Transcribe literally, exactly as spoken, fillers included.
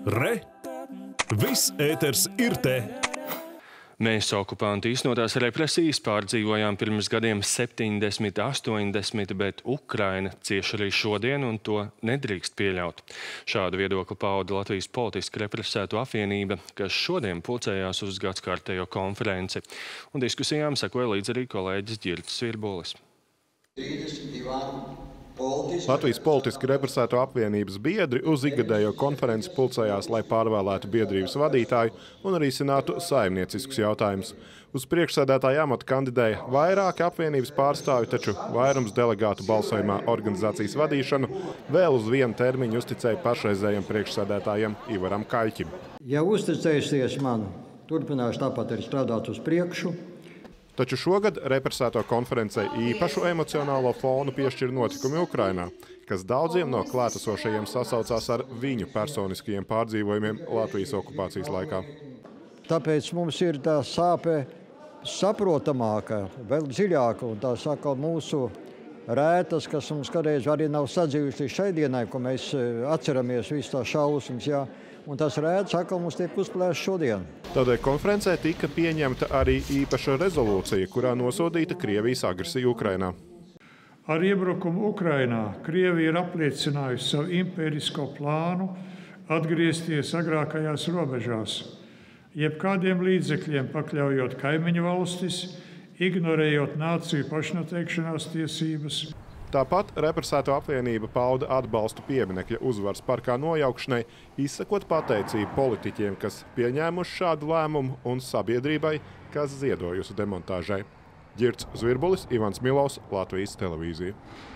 Re! Viss ēters ir te! Mēs okupantu īstenotās represijas pārdzīvojām pirms gadiem septiņdesmit, astoņdesmit, bet Ukraina cieš arī šodien, un to nedrīkst pieļaut. Šādu viedokli pauda Latvijas politiski represēto apvienība, kas šodien pulcējās uz gadskārtējo konferenci. Un diskusijām sekoja līdz arī kolēģis Ģirts Virbulis. Latvijas politiski represēto apvienības biedri uz ikgadējo konferenci pulcējās, lai pārvēlētu biedrības vadītāju un arī risinātu saimnieciskus jautājumus. Uz priekšsēdētāja amata kandidēja vairāki apvienības pārstāvji, taču vairums delegātu balsojumā organizācijas vadīšanu vēl uz vienu termiņu uzticēja pašreizējiem priekšsēdētājiem Ivaram Kaļķim. Ja uzticēsies man, turpināšu tāpat arī strādāt uz priekšu. Taču šogad represēto konferencei īpašu emocionālo fonu piešķir notikumi Ukrainā, kas daudziem no klātesošajiem sasaucās ar viņu personiskajiem pārdzīvojumiem Latvijas okupācijas laikā. Tāpēc mums ir tā sāpe saprotamāka, vēl dziļāka, un tā saka mūsu rētas, kas mums kādreiz arī nav sadzīvušas šai dienai, ko mēs atceramies visu tā šausmas, jā. Un tas rēts atkal mums tiek uzplēsts šodien. Tādēļ konferencē tika pieņemta arī īpaša rezolūcija, kurā nosodīta Krievijas agresija Ukrainā. Ar iebrukumu Ukrainā Krievija ir apliecinājusi savu impērisko plānu atgriezties agrākajās robežās, jebkādiem līdzekļiem pakļaujot kaimiņu valstis, ignorējot nāciju pašnoteikšanās tiesības. Tāpat represēto apvienība pauda atbalstu pieminekļa uzvaras parkā nojaukšanai, izsakot pateicību politiķiem, kas pieņēmuši šādu lēmumu, un sabiedrībai, kas ziedojusi demontāžai. Ģirts Virbulis, Ivans Milovs, Latvijas televīzija.